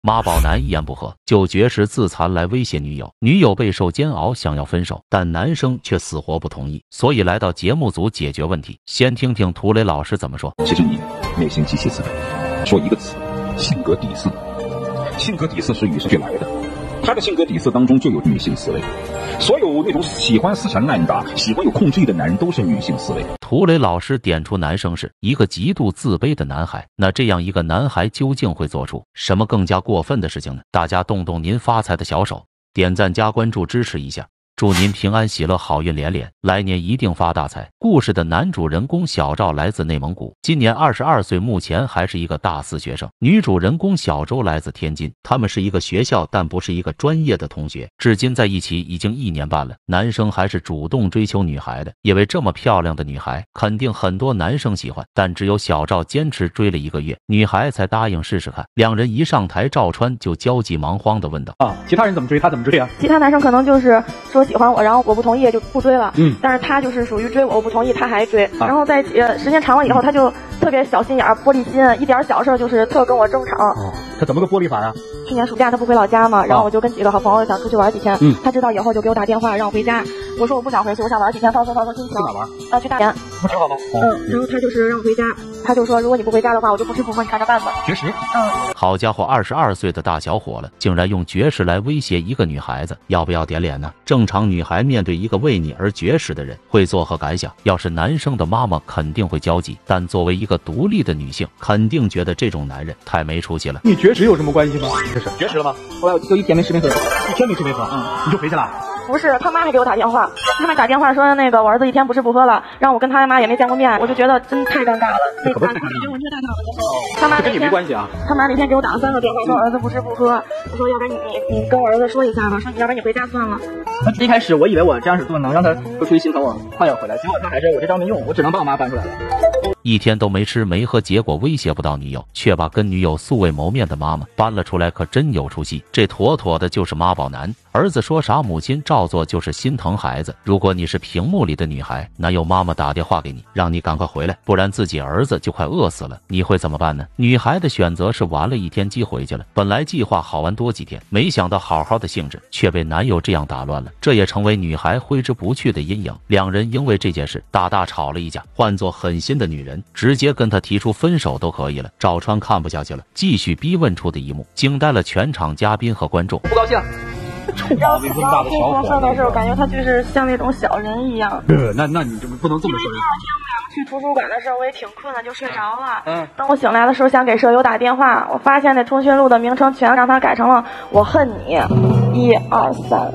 妈宝男一言不合就绝食自残来威胁女友，女友备受煎熬，想要分手，但男生却死活不同意，所以来到节目组解决问题。先听听涂磊老师怎么说。 其实你内心极其自卑，说一个词，性格底色。性格底色是与生俱来的，他的性格底色当中就有女性思维。所有那种喜欢死缠烂打、喜欢有控制欲的男人都是女性思维。 涂磊老师点出男生是一个极度自卑的男孩，那这样一个男孩究竟会做出什么更加过分的事情呢？大家动动您发财的小手，点赞加关注支持一下。祝您平安喜乐，好运连连，来年一定发大财。故事的男主人公小赵来自内蒙古，今年22岁，目前还是一个大4学生。女主人公小周来自天津，他们是一个学校但不是一个专业的同学，至今在一起已经1年半了。男生还是主动追求女孩的，因为这么漂亮的女孩肯定很多男生喜欢，但只有小赵坚持追了1个月，女孩才答应试试看。两人一上台，赵川就焦急忙慌地问道： 其他人怎么追，他怎么追啊？ 其他男生可能就是说喜欢我，然后我不同意就不追了。但是他就是属于追我不同意他还追，然后在一起时间长了以后，他就特别小心眼、玻璃心，一点小事就是特跟我争吵。 他怎么个玻璃法啊？ 去年暑假他不回老家嘛，然后我就跟几个好朋友想出去玩几天。他知道以后就给我打电话让我回家，我说我不想回去，我想玩几天放松心情。 去哪玩？ 去大连。 不挺好吗？ 然后他就是让我回家，他就说如果你不回家的话，我就不吃不喝，你看着办吧。 绝食。 好家伙，22岁的大小伙了，竟然用绝食来威胁一个女孩子，要不要点脸呢？正常女孩面对一个为你而绝食的人会作何感想？要是男生的妈妈肯定会焦急，但作为一个独立的女性，肯定觉得这种男人太没出息了。 你绝食有什么关系吗？绝食了吗？ 后来我就1天没吃没喝 ，1天没吃没喝，你就回去了？ 不是，他妈还给我打电话，他妈打电话说那个我儿子1天不吃不喝了，让我跟他妈也没见过面，我就觉得真太尴尬了。 这可不是太尴尬了， 他妈跟你没关系啊。 他妈那天给我打了3个电话，说儿子不吃不喝，我说要不然你跟我儿子说一下吧，说要不然你回家算了。 一开始我以为我这样子做能让他不出于心疼我快点回来，结果他还是我这招没用，我只能把我妈搬出来了。 1天都没吃没喝，结果威胁不到女友，却把跟女友素未谋面的妈妈搬了出来，可真有出息。这妥妥的就是妈宝男。儿子说啥，母亲照做，就是心疼孩子。如果你是屏幕里的女孩，哪有妈妈打电话给你，让你赶快回来，不然自己儿子就快饿死了，你会怎么办呢？女孩的选择是玩了1天鸡回去了，本来计划好玩多几天，没想到好好的兴致却被男友这样打乱了，这也成为女孩挥之不去的阴影。两人因为这件事大吵了一架，换做狠心的女人直接跟他提出分手都可以了。赵川看不下去了，继续逼问出的一幕惊呆了全场嘉宾和观众。 不高兴。 然后这么大的小伙子的时候，感觉他就是像那种小人一样。 那你就不能这么说。 去图书馆的时候我也挺困的，就睡着了。等我醒来的时候，想给舍友打电话，我发现那通讯录的名称全让他改成了“我恨你”，1、2、3、4。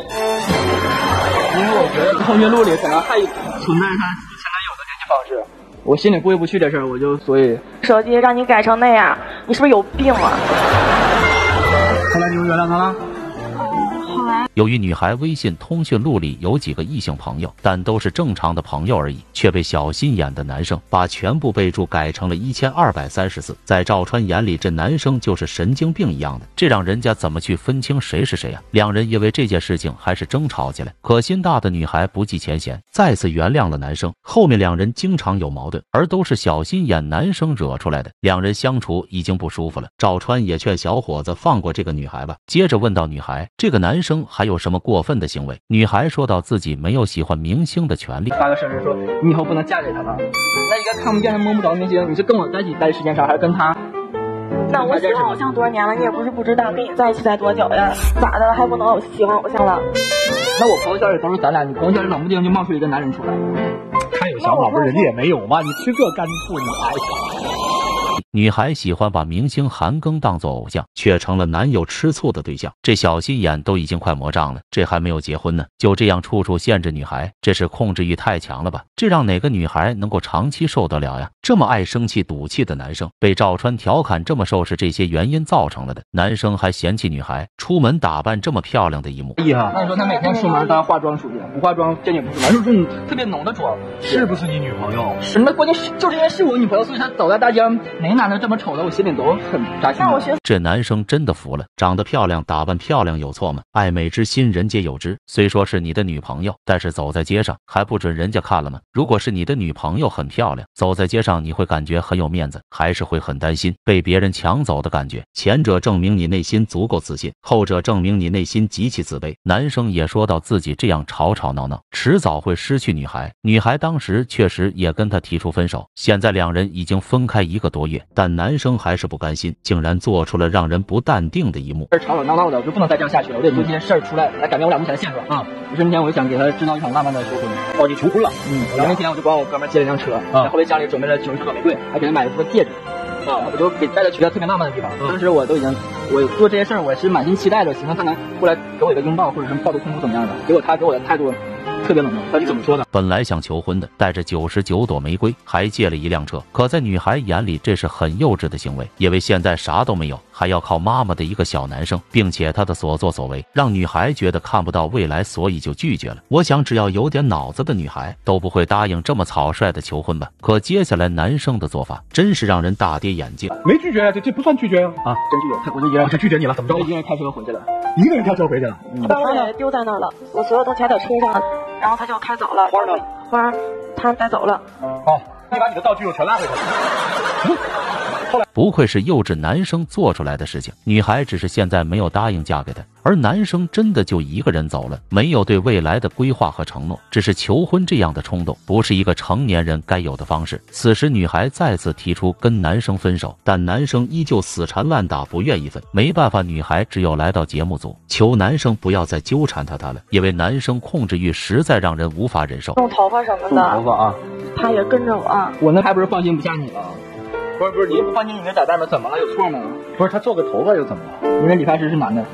因为我觉得通讯录里可能还存在他前男友的联系方式，我心里过意不去这事儿，我就所以手机让你改成那样，你是不是有病啊？ 后来你又原谅他了？ 由于女孩微信通讯录里有几个异性朋友，但都是正常的朋友而已，却被小心眼的男生把全部备注改成了1234。在赵川眼里，这男生就是神经病一样的，这让人家怎么去分清谁是谁啊？两人因为这件事情还是争吵起来，可心大的女孩不计前嫌，再次原谅了男生。后面两人经常有矛盾，而都是小心眼男生惹出来的，两人相处已经不舒服了。赵川也劝小伙子放过这个女孩吧，接着问到女孩，这个男生还有什么过分的行为？女孩说到自己没有喜欢明星的权利， 发个声明说你以后不能嫁给他了。那一个看不见的摸不着的明星，你是跟我在一起待时间长，还是跟他？ 那我喜欢偶像多少年了，你也不是不知道，跟你在一起才多久呀？咋的了还不能喜欢偶像了？ 那我朋友圈里都是咱俩，你朋友圈里冷不丁就冒出一个男人出来， 他有想法不是人家也没有吗？你吃这干醋你哎。 女孩喜欢把明星韩庚当作偶像，却成了男友吃醋的对象。这小心眼都已经快魔障了，这还没有结婚呢，就这样处处限制女孩，这是控制欲太强了吧？这让哪个女孩能够长期受得了呀？这么爱生气赌气的男生被赵川调侃这么瘦，是这些原因造成了的。男生还嫌弃女孩出门打扮这么漂亮的一幕。 那你说他每天出门都要化妆出去，不化妆真也不是，男生说特别浓的妆， 是不是你女朋友？ 什么关键就是因为是我女朋友，所以他走在大街上哪男的这么丑的，我心里都很扎心。 这男生真的服了，长得漂亮，打扮漂亮有错吗？爱美之心，人皆有之。虽说是你的女朋友，但是走在街上还不准人家看了吗？如果是你的女朋友很漂亮，走在街上你会感觉很有面子，还是会很担心被别人抢走的感觉？前者证明你内心足够自信，后者证明你内心极其自卑。男生也说到自己这样吵吵闹闹，迟早会失去女孩。女孩当时确实也跟他提出分手，现在两人已经分开1个多月，但男生还是不甘心，竟然做出了让人不淡定的一幕。 这吵吵闹闹的，我就不能再这样下去了，我得做这件事儿出来，来改变我俩目前的现状啊！于是那天我就想给他制造一场浪漫的求婚。 哦，你求婚了？ 然后那天我就帮我哥们借了一辆车，在后备箱里准备了90朵玫瑰，还给他买了一副戒指。我就给带他去个特别浪漫的地方。当时我做这些事儿，我是满心期待的，希望他能过来给我一个拥抱，或者是抱头痛哭怎么样的。结果他给我的态度特别冷漠。那你怎么说的？ 本来想求婚的，带着99朵玫瑰，还借了一辆车，可在女孩眼里这是很幼稚的行为，因为现在啥都没有，还要靠妈妈的一个小男生，并且他的所作所为让女孩觉得看不到未来，所以就拒绝了。我想只要有点脑子的女孩都不会答应这么草率的求婚吧。可接下来男生的做法真是让人大跌眼镜。 没拒绝啊，这不算拒绝啊！ 真拒绝，我就一个人就拒绝你了，怎么着？ 我一个人开车回去了， 一个人开车回去了。 把我也丢在那儿了，我所有东西还在车上，然后他就开走了。 花呢？ 花他带走了。 哦，你把你的道具又全拉回去了。 不愧是幼稚男生做出来的事情，女孩只是现在没有答应嫁给他，而男生真的就一个人走了，没有对未来的规划和承诺，只是求婚这样的冲动，不是一个成年人该有的方式。此时女孩再次提出跟男生分手，但男生依旧死缠烂打，不愿意分。没办法，女孩只有来到节目组求男生不要再纠缠她了，因为男生控制欲实在让人无法忍受。 弄头发什么的， 头发啊， 他也跟着我。 我那还不是放心不下你了。不是，你不放心你那在外面怎么了？有错吗？ 不是，他做个头发又怎么了？ 因为理发师是男的。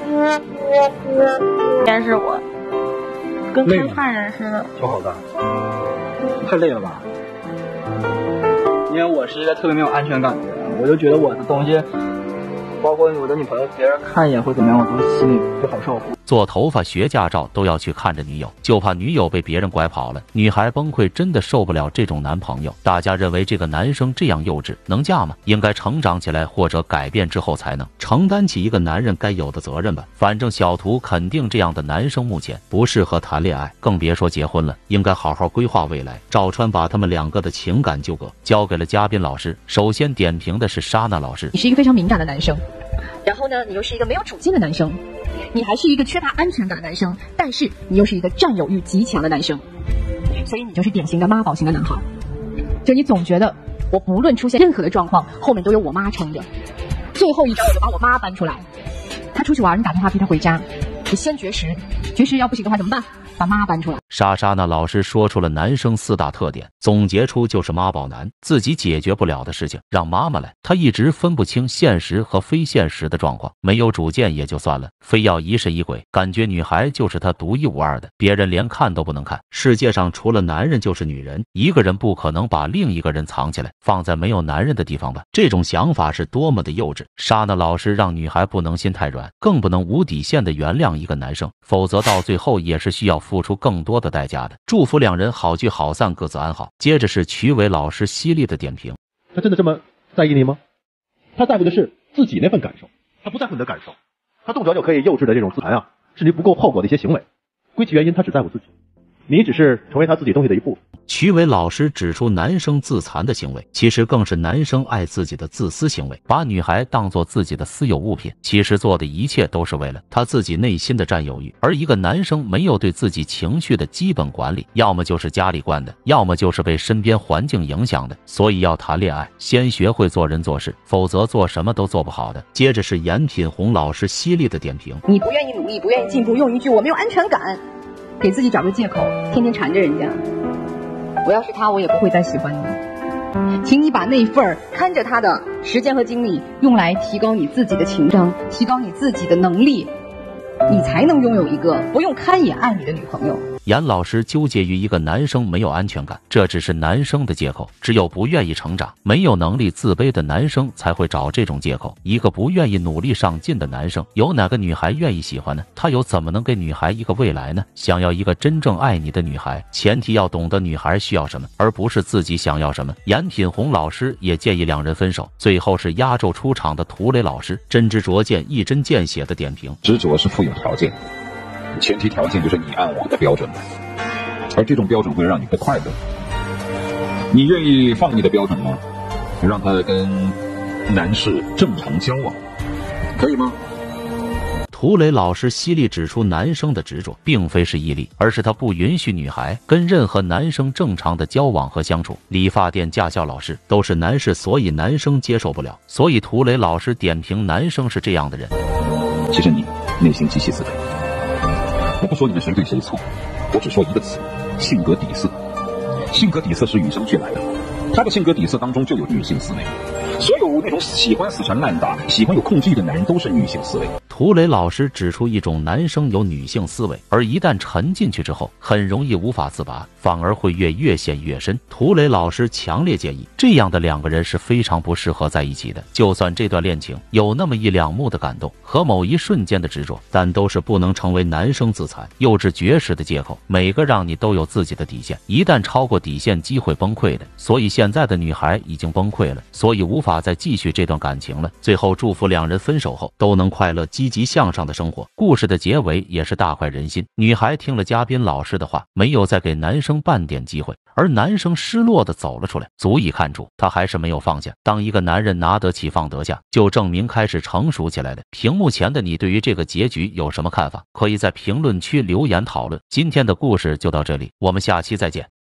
应该是我，跟看犯人似的。 小伙子，太累了吧？ 因为我是一个特别没有安全感的人，我就觉得我的东西，包括我的女朋友，别人看一眼会怎么样，我都心里不好受。 做头发、学驾照都要去看着女友，就怕女友被别人拐跑了。女孩崩溃，真的受不了这种男朋友。大家认为这个男生这样幼稚，能嫁吗？应该成长起来或者改变之后才能承担起一个男人该有的责任吧。反正小图肯定这样的男生目前不适合谈恋爱，更别说结婚了。应该好好规划未来。赵川把他们两个的情感纠葛交给了嘉宾老师。首先点评的是莎娜老师， 你是一个非常敏感的男生，然后呢，你又是一个没有主见的男生。你还是一个缺乏安全感的男生，但是你又是一个占有欲极强的男生，所以你就是典型的妈宝型的男孩。就你总觉得我不论出现任何的状况，后面都有我妈撑着。最后一招我就把我妈搬出来，她出去玩，你打电话陪她回家，你先绝食，绝食要不行的话怎么办？把妈搬出来。 莎娜老师说出了男生4大特点，总结出就是妈宝男，自己解决不了的事情让妈妈来。他一直分不清现实和非现实的状况，没有主见也就算了，非要疑神疑鬼，感觉女孩就是他独一无二的，别人连看都不能看。世界上除了男人就是女人，一个人不可能把另一个人藏起来，放在没有男人的地方吧。这种想法是多么的幼稚。莎娜老师让女孩不能心太软，更不能无底线的原谅一个男生，否则到最后也是需要付出更多的代价的。祝福两人好聚好散，各自安好。接着是曲伟老师犀利的点评， 他真的这么在意你吗？他在乎的是自己那份感受，他不在乎你的感受。他动辄就可以幼稚的这种自残啊，是你不够后果的一些行为，归其原因他只在乎自己，你只是成为他自己东西的一部分。 曲伟老师指出，男生自残的行为其实更是男生爱自己的自私行为，把女孩当作自己的私有物品，其实做的一切都是为了他自己内心的占有欲。而一个男生没有对自己情绪的基本管理，要么就是家里惯的，要么就是被身边环境影响的。所以要谈恋爱，先学会做人做事，否则做什么都做不好的。接着是严品红老师犀利的点评， 你不愿意努力，不愿意进步，用一句我没有安全感给自己找个借口，天天缠着人家。我要是他，我也不会再喜欢你。请你把那份看着他的时间和精力用来提高你自己的情商，提高你自己的能力，你才能拥有一个不用看也爱你的女朋友。 严老师纠结于一个男生没有安全感，这只是男生的借口。只有不愿意成长、没有能力、自卑的男生才会找这种借口。一个不愿意努力上进的男生，有哪个女孩愿意喜欢呢？他又怎么能给女孩一个未来呢？想要一个真正爱你的女孩，前提要懂得女孩需要什么，而不是自己想要什么。严品红老师也建议两人分手。最后是压轴出场的涂磊老师，真知灼见、一针见血的点评： 执着是附有条件，前提条件就是你按我的标准来，而这种标准会让你不快乐。你愿意放你的标准吗？让他跟男士正常交往，可以吗？ 涂磊老师犀利指出，男生的执着并非是毅力，而是他不允许女孩跟任何男生正常的交往和相处。理发店驾校老师都是男士，所以男生接受不了。所以涂磊老师点评男生是这样的人： 其实你内心极其自卑。我不说你们谁对谁错，我只说一个词：性格底色。性格底色是与生俱来的，他的性格底色当中就有女性思维。所有那种喜欢死缠烂打、喜欢有控制欲的男人都是女性思维。 涂磊老师指出，一种男生有女性思维，而一旦沉进去之后，很容易无法自拔，反而会越陷越深。涂磊老师强烈建议，这样的两个人是非常不适合在一起的。就算这段恋情有那么一两幕的感动和某一瞬间的执着，但都是不能成为男生自残、幼稚绝食的借口。每个让你都有自己的底线，一旦超过底线，机会崩溃的。所以现在的女孩已经崩溃了，所以无法再继续这段感情了。最后祝福两人分手后都能快乐积极向上的生活。故事的结尾也是大快人心，女孩听了嘉宾老师的话，没有再给男生半点机会，而男生失落的走了出来，足以看出他还是没有放下。当一个男人拿得起放得下，就证明开始成熟起来了。屏幕前的你对于这个结局有什么看法？可以在评论区留言讨论。今天的故事就到这里，我们下期再见。